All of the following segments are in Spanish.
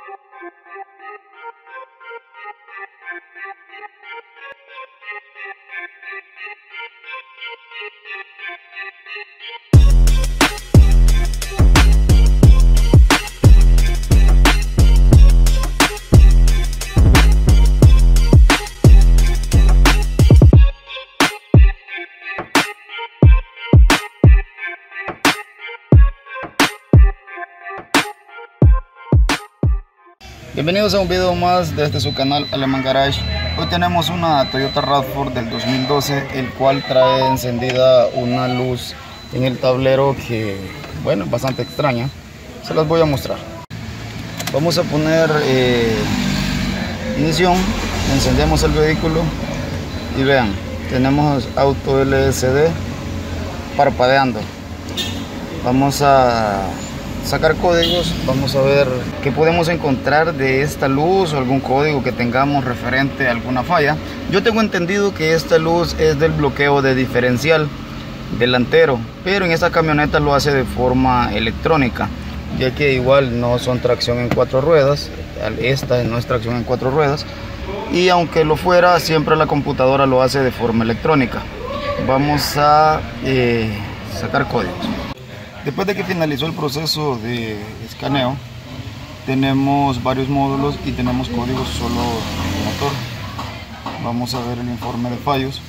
Bienvenidos a un video más desde su canal Alemán Garage. Hoy tenemos una Toyota RAV4 del 2012, el cual trae encendida una luz en el tablero que, bueno, es bastante extraña. Se las voy a mostrar. Vamos a poner ignición, encendemos el vehículo y vean, tenemos auto LSD parpadeando. Vamos a sacar códigos, vamos a ver qué podemos encontrar de esta luz o algún código que tengamos referente a alguna falla. Yo tengo entendido que esta luz es del bloqueo de diferencial delantero, pero en esta camioneta lo hace de forma electrónica, ya que igual no son tracción en 4 ruedas, esta no es tracción en 4 ruedas, y aunque lo fuera, siempre la computadora lo hace de forma electrónica. Vamos a sacar códigos. Después de que finalizó el proceso de escaneo, tenemos varios módulos y tenemos códigos solo de motor. Vamos a ver el informe de fallos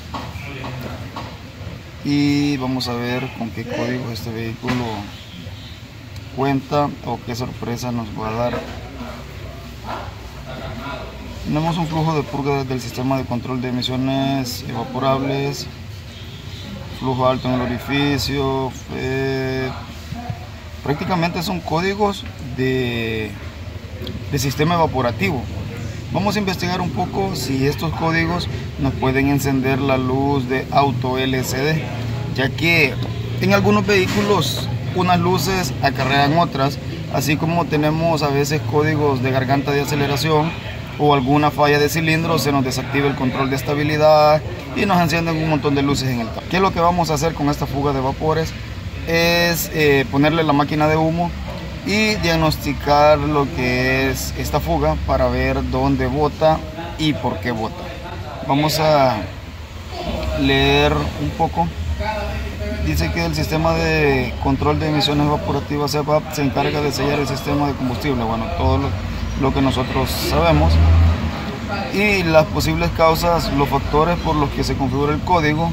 y vamos a ver con qué código este vehículo cuenta o qué sorpresa nos va a dar. Tenemos un flujo de purga del sistema de control de emisiones evaporables, flujo alto en el orificio, prácticamente son códigos de sistema evaporativo. Vamos a investigar un poco si estos códigos nos pueden encender la luz de auto LCD, ya que en algunos vehículos unas luces acarrean otras, así como tenemos a veces códigos de garganta de aceleración o alguna falla de cilindro, se nos desactiva el control de estabilidad y nos encienden un montón de luces en el tablero. ¿Qué es lo que vamos a hacer con esta fuga de vapores? Es ponerle la máquina de humo y diagnosticar lo que es esta fuga para ver dónde bota y por qué bota. Vamos a leer un poco. Dice que el sistema de control de emisiones evaporativas CEPAP se encarga de sellar el sistema de combustible. Bueno, todo lo que nosotros sabemos, y las posibles causas, los factores por los que se configura el código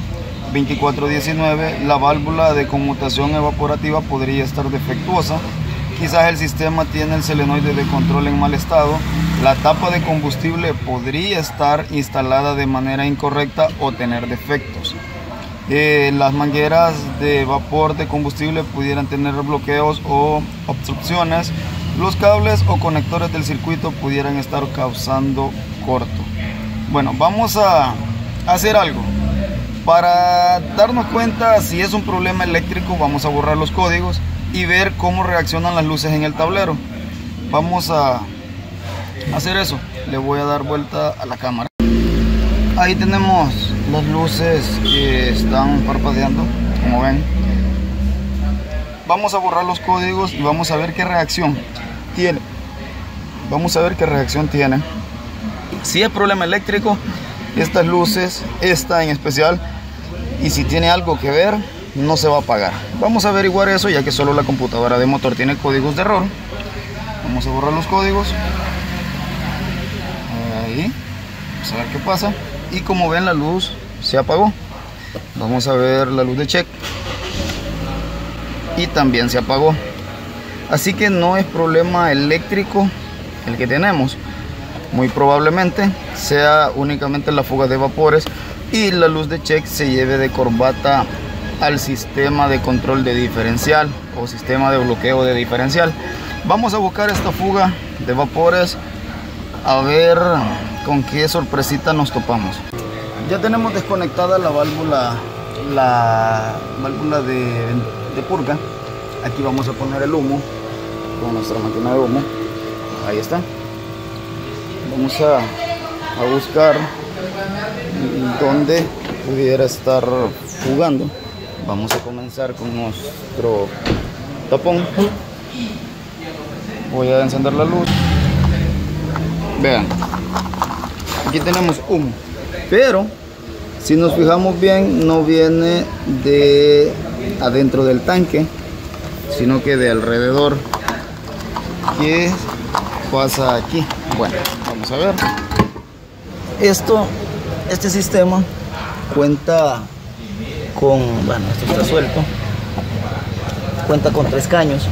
2419. La válvula de conmutación evaporativa podría estar defectuosa, quizás el sistema tiene el solenoide de control en mal estado, la tapa de combustible podría estar instalada de manera incorrecta o tener defectos. Las mangueras de vapor de combustible pudieran tener bloqueos o obstrucciones. Los cables o conectores del circuito pudieran estar causando corto. Bueno, vamos a hacer algo. Para darnos cuenta si es un problema eléctrico, vamos a borrar los códigos y ver cómo reaccionan las luces en el tablero. Vamos a hacer eso. Le voy a dar vuelta a la cámara. Ahí tenemos las luces que están parpadeando, como ven. Vamos a borrar los códigos y vamos a ver qué reacción tiene. Vamos a ver qué reacción tiene. Si es problema eléctrico, estas luces, esta en especial, y si tiene algo que ver, no se va a apagar. Vamos a averiguar eso, ya que solo la computadora de motor tiene códigos de error. Vamos a borrar los códigos. Ahí. Vamos a ver qué pasa. Y como ven, la luz se apagó. Vamos a ver la luz de check. Y también se apagó. Así que no es problema eléctrico el que tenemos. Muy probablemente sea únicamente la fuga de vapores y la luz de check se lleve de corbata al sistema de control de diferencial o sistema de bloqueo de diferencial. Vamos a buscar esta fuga de vapores a ver con qué sorpresita nos topamos. Ya tenemos desconectada la válvula de purga. Aquí vamos a poner el humo con nuestra máquina de humo. Ahí está. Vamos a buscar dónde pudiera estar fugando. Vamos a comenzar con nuestro tapón. Voy a encender la luz. Vean, aquí tenemos humo, pero si nos fijamos bien, no viene de adentro del tanque, sino que de alrededor. ¿Qué pasa aquí? Bueno, vamos a ver. Este sistema cuenta con, bueno, esto está suelto, cuenta con 3 caños.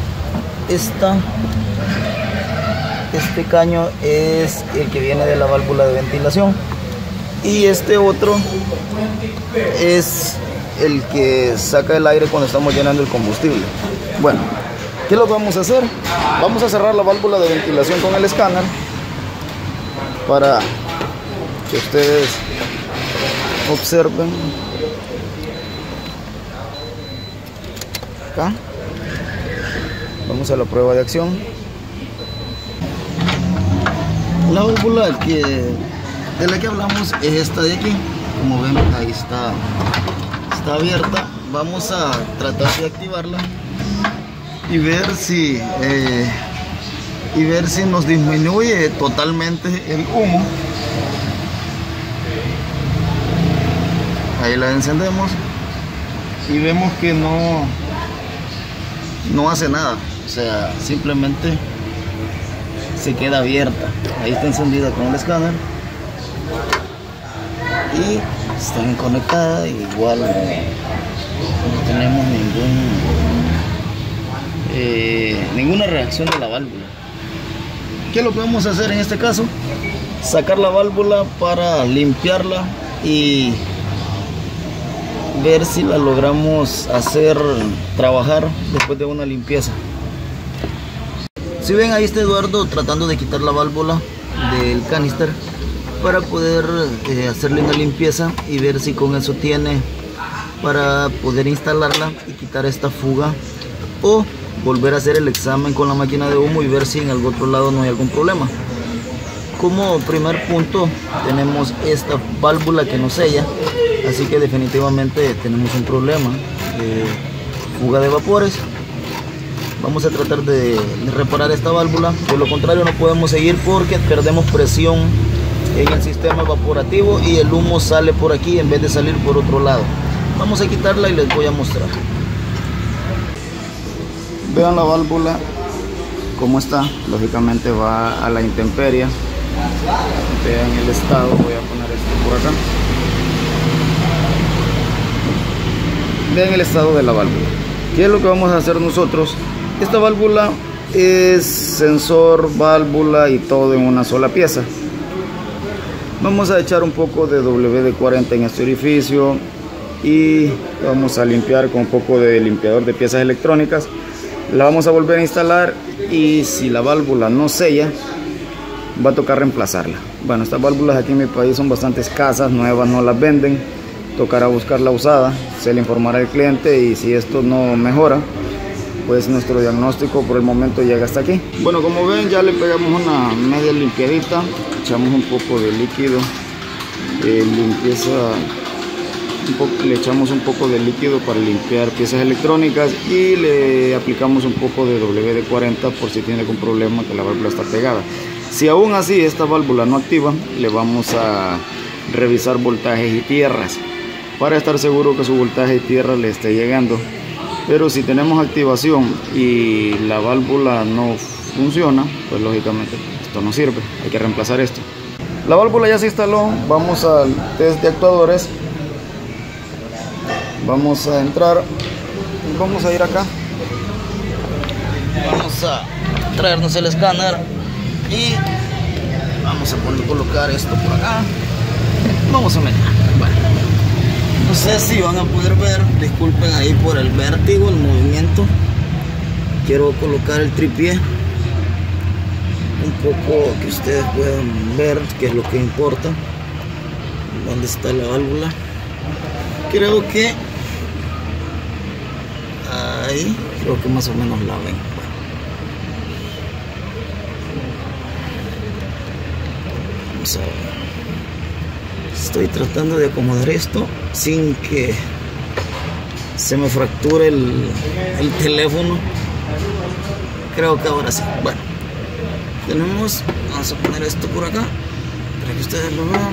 Este caño es el que viene de la válvula de ventilación y este otro es el que saca el aire cuando estamos llenando el combustible. Bueno, ¿qué lo vamos a hacer? Vamos a cerrar la válvula de ventilación con el escáner para que ustedes observen. Acá vamos a la prueba de acción. La válvula de la que hablamos es esta de aquí. Como ven, ahí está abierta. Vamos a tratar de activarla y ver si nos disminuye totalmente el humo. Ahí la encendemos y vemos que no hace nada, o sea, simplemente se queda abierta. Ahí está encendida con el escáner y está bien conectada. Igual no tenemos ninguna reacción de la válvula. ¿Qué es lo que vamos a hacer en este caso? Sacar la válvula para limpiarla y ver si la logramos hacer trabajar después de una limpieza. Si ven, ahí está Eduardo tratando de quitar la válvula del canister para poder hacerle una limpieza y ver si con eso tiene para poder instalarla y quitar esta fuga, o volver a hacer el examen con la máquina de humo y ver si en algún otro lado no hay algún problema. Como primer punto tenemos esta válvula que no sella, así que definitivamente tenemos un problema de fuga de vapores. Vamos a tratar de reparar esta válvula, de lo contrario no podemos seguir porque perdemos presión en el sistema evaporativo y el humo sale por aquí en vez de salir por otro lado. Vamos a quitarla y les voy a mostrar. Vean la válvula como está, lógicamente va a la intemperie. Vean el estado, voy a poner esto por acá. Vean el estado de la válvula. ¿Qué es lo que vamos a hacer nosotros? Esta válvula es sensor, válvula y todo en una sola pieza. Vamos a echar un poco de WD-40 en este orificio y vamos a limpiar con un poco de limpiador de piezas electrónicas. La vamos a volver a instalar y si la válvula no sella, va a tocar reemplazarla. Bueno, estas válvulas aquí en mi país son bastante escasas, nuevas no las venden, tocará buscarla usada, se le informará al cliente y si esto no mejora, pues nuestro diagnóstico por el momento llega hasta aquí. Bueno, como ven, ya le pegamos una media limpiadita, echamos un poco de líquido le echamos un poco de líquido para limpiar piezas electrónicas y le aplicamos un poco de WD-40 por si tiene algún problema que la válvula está pegada. Si aún así esta válvula no activa, le vamos a revisar voltajes y tierras para estar seguro que su voltaje y tierra le esté llegando. Pero si tenemos activación y la válvula no funciona, pues lógicamente esto no sirve, hay que reemplazar esto. La válvula ya se instaló, vamos al test de actuadores. Vamos a entrar, vamos a ir acá, vamos a traernos el escáner y vamos a colocar esto por acá. Vamos a meter, bueno, no sé si van a poder ver, disculpen ahí por el vértigo, el movimiento. Quiero colocar el tripié un poco que ustedes puedan ver qué es lo que importa, dónde está la válvula. Creo que ahí, creo que más o menos la ven. Vamos a ver. Estoy tratando de acomodar esto sin que se me fracture el teléfono. Creo que ahora sí. Bueno, tenemos, vamos a poner esto por acá para que ustedes lo vean.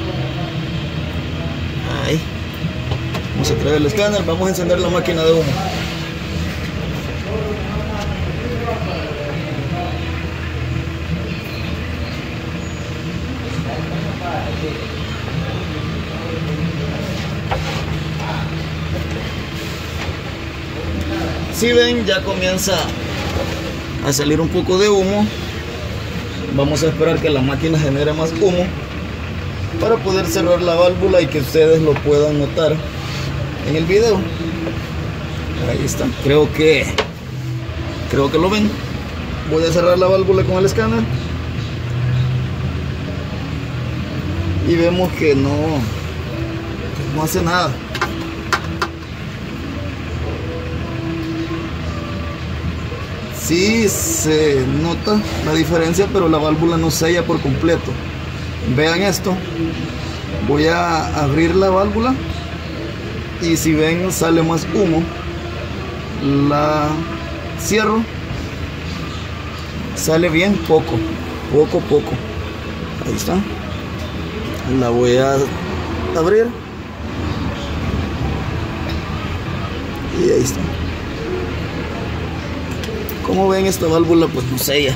Ahí vamos a traer el escáner, vamos a encender la máquina de humo. Si ven, ya comienza a salir un poco de humo. Vamos a esperar que la máquina genere más humo para poder cerrar la válvula y que ustedes lo puedan notar en el video. Ahí está, creo que lo ven. Voy a cerrar la válvula con el escáner y vemos que no hace nada. Sí se nota la diferencia, pero la válvula no sella por completo. Vean esto, voy a abrir la válvula y si ven sale más humo. La cierro, sale bien poco. Ahí está, la voy a abrir y ahí está. Como ven, esta válvula pues no sella.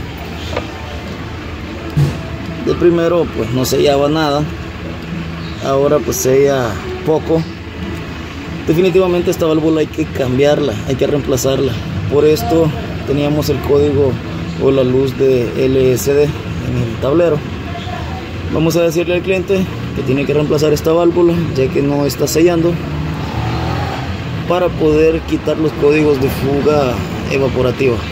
De primero pues no sellaba nada, ahora pues sella poco. Definitivamente esta válvula hay que cambiarla, hay que reemplazarla. Por esto teníamos el código o la luz de LSD en el tablero. Vamos a decirle al cliente que tiene que reemplazar esta válvula ya que no está sellando, para poder quitar los códigos de fuga evaporativa.